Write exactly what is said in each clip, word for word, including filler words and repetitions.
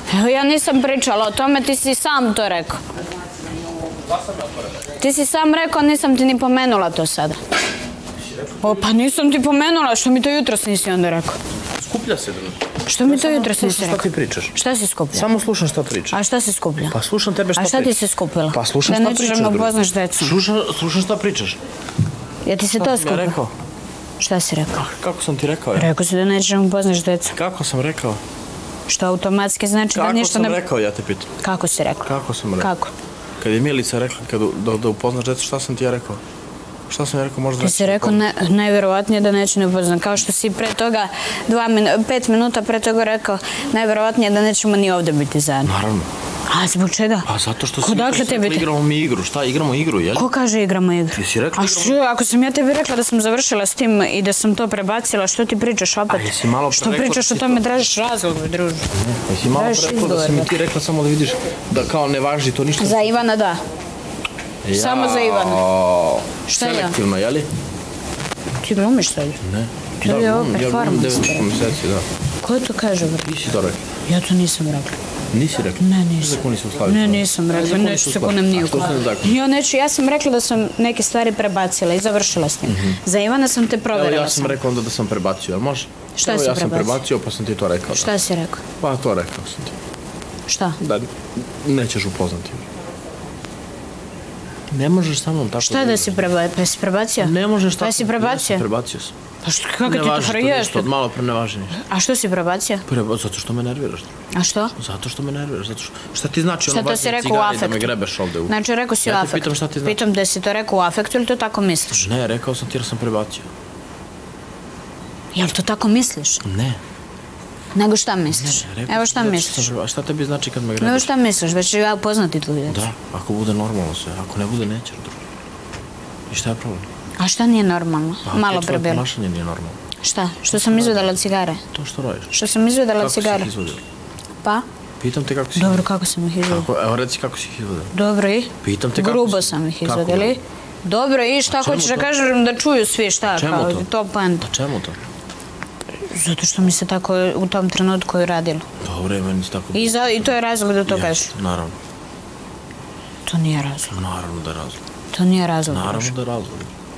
Evo, ja nisam pričala o tome, ti si sam to rekao. Ti si sam rekao, nisam ti ni pomenula to sada. O, pa nisam ti pomenula, što mi to jutros nisi onda rekao? Skuplja se, druže. Što mi to jutros nisi rekao? Šta ti pričaš? Šta si skuplja? Samo slušam šta pričaš. A šta si skuplja? Pa slušam tebe šta pričaš. A šta ti si skupila? Pa slušam šta pričaš, Da nećeš da me upoznaš decom. Slušam šta pričaš. Ja ti se to skupila? Šta sam ja rekao? Šta si rekao? Kako sam ti rekao? Rekao si da nećeš da me upoznaš decom. Kako sam rekao? Što automatski znači da ništa ne... Kako sam rekao, ja te pitam. Kako si rekao? Kako sam rekao? Kako? Kad je Milica rekla da upoznaš decu, šta sam ti ja rekao? Šta sam ja rekao, možda... Ti si rekao najverovatnije da neću ne upoznam. Kao što si pre toga, pet minuta pre toga rekao, najverovatnije da nećemo ni ovdje biti zajedno. Naravno. A zbog čega? Pa zato što si rekla igramo mi igru. Šta, igramo igru, jel? Ko kaže igramo igru? Ti si rekla igramo igru. A ako sam ja tebi rekla da sam završila s tim i da sam to prebacila, što ti pričaš opet? A jesi malo pre što rekla... Što pričaš o tome, tražiš razlog, druže. Ne, jesi malo pre rekla da si mi ti rekla samo da vidiš da kao ne važi to ništa... Za Ivana da. Samo za Ivana. Šta ja? Selektivno, jeli? Ti glumiš sad? Ne. To je ovo performans. devet mjeseci, da. Ko to kaže, bro? Ti si to rekla. Ja to nisam rekla. Nisi rekla? Ne, nisam. Zakoni se uslaviti. Ne, nisam rekla. Neću se kunem nije ukupno. Ja neću, ja sam rekla da sam neke stvari prebacila i završila s tim. Za Ivana sam te provjerila. Evo, ja sam rekao onda da sam prebacio, jel može? Šta si prebacio? Ja sam prebacio, pa sam ti to rekao. Šta si rekao? Pa to rekao sam ti. Šta? Da nećeš upoznati. Ne možeš sa mnom tako... Šta da si prebacio? Pa si prebacio? Ne možeš tako... Pa si prebacio? Prebacio sam. Pa što, kako ti to hrješ? Od malo pre ne važi ništa. A što si prebacio? Zato što me nerviraš. A što? Zato što me nerviraš. Šta ti znači ono baciti cigare da me grebeš ovde u... Znači rekao si u afektu. Ja te pitam šta ti znači. Pitam da si to rekao u afektu ili to tako misliš? Ne, rekao sam ti jer sam prebacio. Jel to tako misliš? Ne. Nego šta misliš? Evo šta misliš? A šta tebi znači kad me grebeš? Evo šta misliš? Da ću ja upoznati tvoju djecu? Da, ako bude normalno sve. Ako ne bude, nećeš drugo. I šta je problem? A šta nije normalno? Malo pre bilo. Tvoje ponašanje nije normalno. Šta? Što sam izvedala cigare? To što radiš. Što sam izvedala cigare? Kako si ih izvodila? Pa? Pitam te kako si... Dobro, kako sam ih izvodila? Evo reci kako si ih izvodila. Dobro i? Pitam te kako si... Grubo sam ih izvodila. Dobro i šta hoćeš da kažem da čuju svi šta? Čemu to? To poenta. A čemu to? Zato što mi se tako u tom trenutku je radilo. Dobro, je meni se tako... I to je razlog da to kažeš? Naravno. To nije razlog. Naravno da je razlog. To nije razlog. Naravno da je razlog.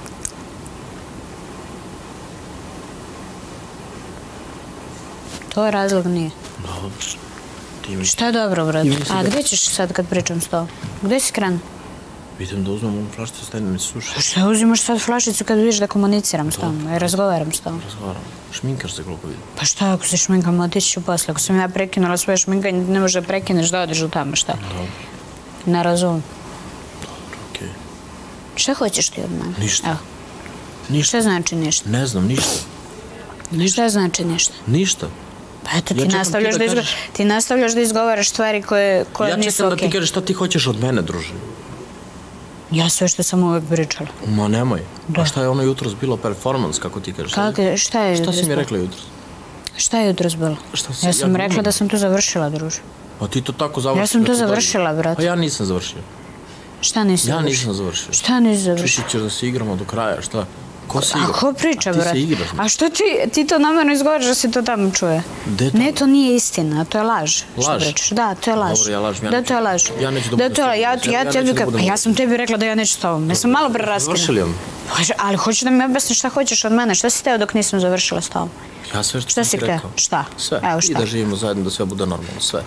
To je razlog, nije. Dobro. Šta je dobro, brad? A gdje ćeš sad kad pričam s tobom? Gdje si krenuo? Idem da uzmem ovu flašicu, stajem da se suši. Šta uzimaš sad flašicu kad vidiš da komuniciram s tobom i razgovaram s tobom? Razgovaram. Šminkaš se glupo vidim. Pa šta ako se šminkam, otići ću posle. Ako sam ja prekinula svoje šminkanje, ne može da prekineš da odeš u tamo, šta? Dobro. Ne razumim. Dobro, okej. Šta hoćeš ti od mene? Ništa. Ništa. Šta znači ništa? Ne znam, ništa. Šta znači ništa? Ništa. Pa eto, ti nastavljaš da izgovaraš stvari koje nisu okej. Ja čekam da ti kažeš šta ti hoćeš od mene, druže. Ja sve što sam uvek pričala. Ma nemoj. A šta je ono jutros bilo performans, kako ti kažeš? Šta je jutros bilo? Šta si mi rekla jutros? Šta je jutros bilo? Ja sam rekla da sam to završila, druže. Pa ti to tako završila? Ja sam to završila, brate. Pa ja nisam završio. Šta nisi završio? Ja nisam završio. Šta nisi završio? Ti ćeš da se igramo do kraja, šta? Ko se igra? A ko priča, brate? Ti se igraš. A što ti to namjerno izgovaraš da se to tamo čuje? Ne, to nije istina, to je laž. Laž? Da, to je laž. Dobro, ja lažem. Da, to je laž. Ja neću da budem s tobom. Pa ja sam tebi rekla da ja neću s tobom. Ja sam malo pre raskina. Završili on? Ali hoću da mi objasniš šta hoćeš od mene. Šta si teo dok nisam završila s tobom? Ja sve što sam ti rekao. Šta? Sve. Evo šta? I da živimo zajedno, da sve bude normalno, sve.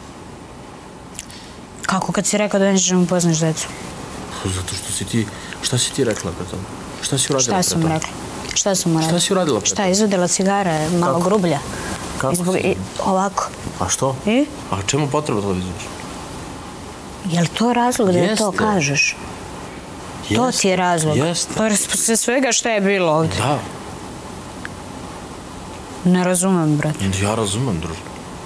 Kako kad si rekao da nećeš da mu poznaš decu? Zato što si ti... Šta si ti rekla pre tome? Šta si uradila pre tome? Šta sam rekla? Šta sam uradila? Šta si uradila pre tome? Šta, izvodila cigare, malo grublja. Kako si? Ovako. A što? I? A čemu potreba to izvodiš? Je li to razlog da to kažeš? To ti je razlog? Jeste. Pa sve svega šta je bilo ovdje? Da. Ne razumem, brat. Ja razumem, druže.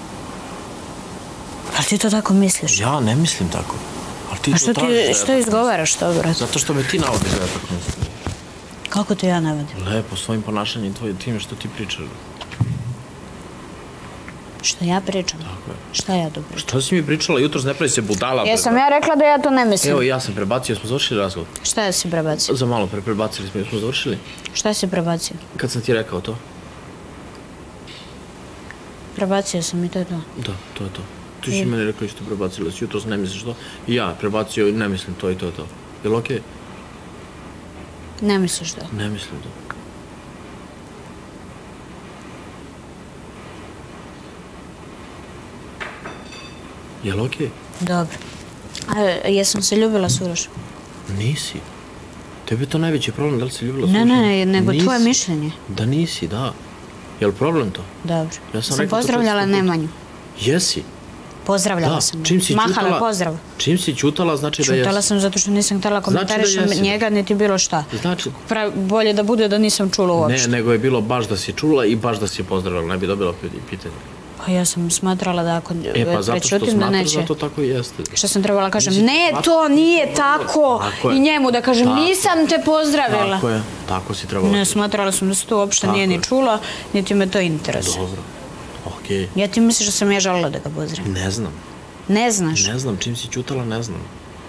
Ali ti to tako misliš? Ja ne mislim tako. A što izgovaraš to, brat? Zato što me ti navodiš da ja tako mislim. Kako te ja navodim? Lepo, svojim ponašanjem tvojim, time što ti pričaš. Što ja pričam? Tako je. Šta ja to pričam? Što si mi pričala jutros, ne pravi se budala. Jesam ja rekla da ja to ne mislim. Evo, ja sam prebacio, smo završili razgovor. Šta si prebacio? Za malo pre prebacili smo, smo završili. Šta si prebacio? Kad sam ti rekao to? Prebacio sam i to je to. Da, to je to. Ti si meni rekao isto prebacila si jutros, ne misliš to. I ja prebacio i ne mislim to i to i to. Jel okej? Ne misliš to? Ne mislim to. Jel okej? Dobro. A jesam se ljubila s Urošem? Nisi. Tebi je to najveći problem, da li si ljubila s Ne, Urošem? ne, ne, nego Nisi. tvoje mišljenje. Da nisi, da. Jel problem to? Dobro. Ja sam Sam rekao to pozdravljala često puta. Nemanju. Jesi. Pozdravljala Da, sam. čim si Mahala ćutala- pozdrav. Čim si ćutala, znači da jesi. Čutala sam zato što nisam htjela komentarišem jesi. njega, niti bilo šta. Znači, Pra- bolje da bude da nisam čula ne, uopšte. nego je bilo baš da si čula i baš da si je pozdravila, ne bi dobila pit- pitanje. Pa ja sam smatrala da ako E pa zato što prečutim da smatraš neće. da to tako i jeste. Šta sam trebala kažem? Nisi Ne, smatrala- to nije tako. Tako je. I njemu da kažem, Tako. nisam te pozdravila. Tako je, tako si trebala. Ne, smatrala sam da se to uopšte Tako nije je. ni čula, niti me to interesuje. Dobro, okej. Ja ti misliš da sam ja žalila da ga pozdravim? Ne znam, Ne znaš? ne znam, čim si ćutala, ne znam.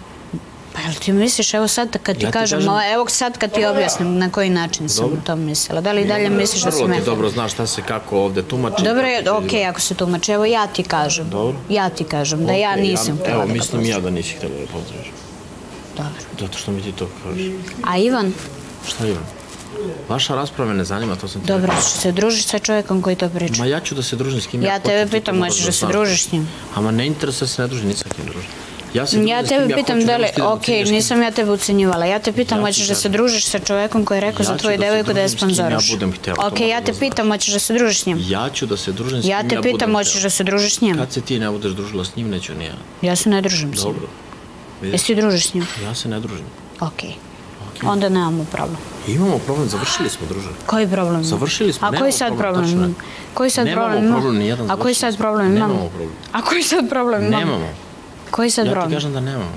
Pa jel ti misliš, evo sad kad ti Ja ti kažem, kažem- a evo sad kad ti objasnim na koji način sam Dobro. to mislila. Da li i dalje misliš da Vrlo sam ti ja... dobro znaš šta se kako ovde tumači. Dobro kako je, se okej, ide. ako se tumači, evo ja ti kažem. Dobro. Ja ti kažem da ja Okej, nisam htjela Evo, da ga mislim i ja pozdravim. da nisi htjela da pozdraviš. Dobro. Zato što mi ti to kažeš. A Ivan, Šta Ivan? Vaša rasprava me ne zanima, to sam ti dobro, rekao. ćeš se družiš sa čovjekom koji to priča. Ma ja ću da se družim s kim ja Ja hoću. tebe ti to pitam, moraš hoćeš da se znaš. družiš s njim? Ama ne interesuje se ne družim, nisam s kim družim. Ja se družim Ja s kim tebe pitam hoću, da ne li, možeš ti da me okej, ucenjuješ s kim- nisam ja tebe ucenjivala. Ja te pitam, Ja ti hoćeš da se kažem. družiš sa čovjekom koji je rekao Ja za ću tvoju da se devojku da je družim s kim ja sponzoriš. budem hteo, to Okej, ja moraš te da pitam, hoćeš da se družiš s njim? Ja ću da se družim s kim Ja ja te budem pitam, hteo. hoćeš da se družiš s njim? Kad se ti ne budeš družila s njim, neću ni ja. Ja se ne družim s njim. Dobro. Vidiš, Jesi ti družiš s njim? ja se ne družim. Okej. Onda nemamo problem. Imamo problem, završili smo, druže. Koji problem? Završili smo, A koji nemamo sad problem, problem? tačno je. Koji sad Nemamo problem ima? problem nijedan, A koji završili sad smo. problem imamo? Nemamo problem. A koji sad problem imamo? Nemamo. Koji sad Ja ti problem? kažem da nemamo.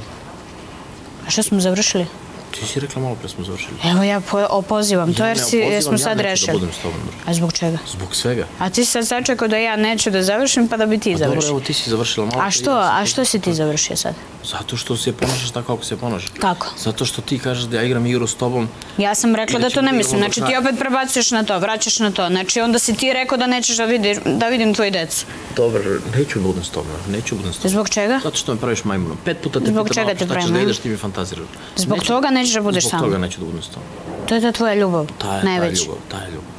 A što smo završili? Ti si rekla malo pre smo završili. Evo ja po- opozivam to Ja jer ne si, opozivam, jer smo ja sad neću da rešili. budem s tobom, druže. A zbog čega? Zbog svega. A ti si sad sačekao da ja neću da završim pa da bi ti Pa dobro, završio. evo ti si završila malo A pre, što, ja sam a tu. što si ti završio sad? Zato što se ponašaš tako kako se ponašaš. Kako? Zato što ti kažeš da ja igram igru s tobom. Ja sam rekla I da da to ćemo ne da mislim, igramo do znači ti kraja. opet prebacuješ na to, vraćaš na to. Znači onda si ti rekao da nećeš da, vidi, da vidim tvoju decu. Dobro, neću budem s tobom, neću budem s tobom. Zbog čega? Zato što me praviš majmunom. Pet puta te Zbog pitam čega malo te šta pravim ćeš da majmunom? ideš, ti mi fantaziraš. Zbog Neću- toga nećeš da budeš Zbog sam. toga neću da budem s tobom. To je ta tvoja ljubav, Ta je, ta je najveća. ljubav, ta je ljubav.